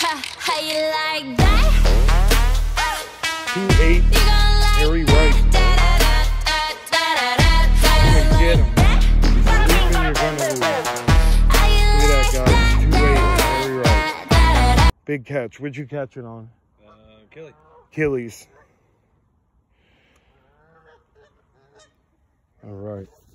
How you like that? 2-8, Harry Wright. Get him. He's sleeping, you're gonna lose. Look at that, guys. 2-8, Harry Wright. Big catch. What'd you catch it on? Achilles. Achilles. All right.